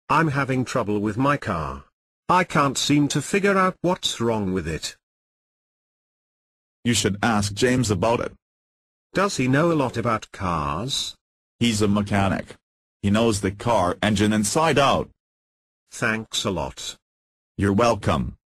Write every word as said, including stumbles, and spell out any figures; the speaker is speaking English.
I'm having trouble with my car. I can't seem to figure out what's wrong with it. You should ask James about it. Does he know a lot about cars? He's a mechanic. He knows the car engine inside out. Thanks a lot. You're welcome.